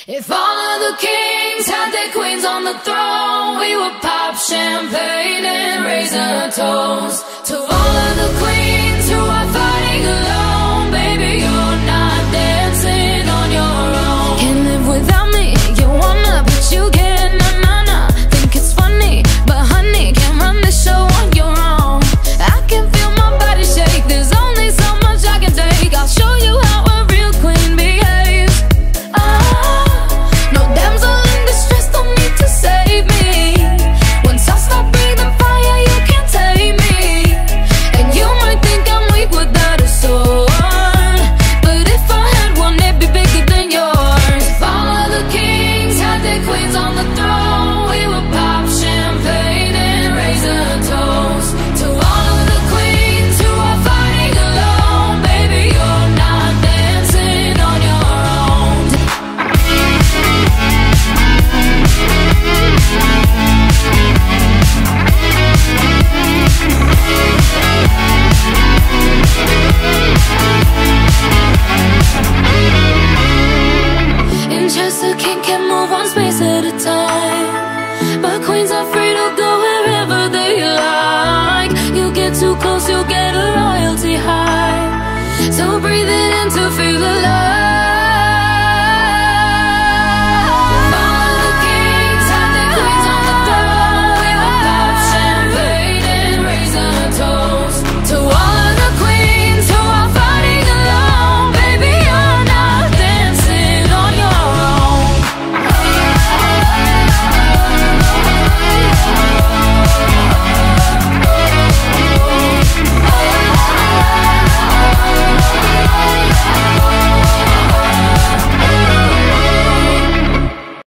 If all of the kings had their queens on the throne, we would pop champagne and raise a toast to all of the queens.